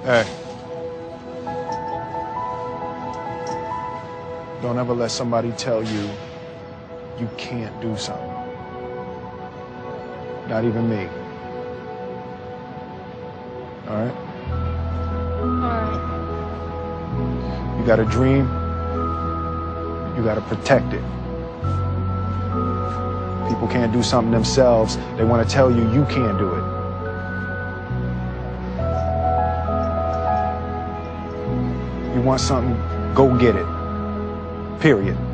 Hey. Don't ever let somebody tell you you can't do something. Not even me. All right? Alright. You got a dream, you got to protect it. People can't do something themselves. They want to tell you you can't do it. You want something, go get it. Period.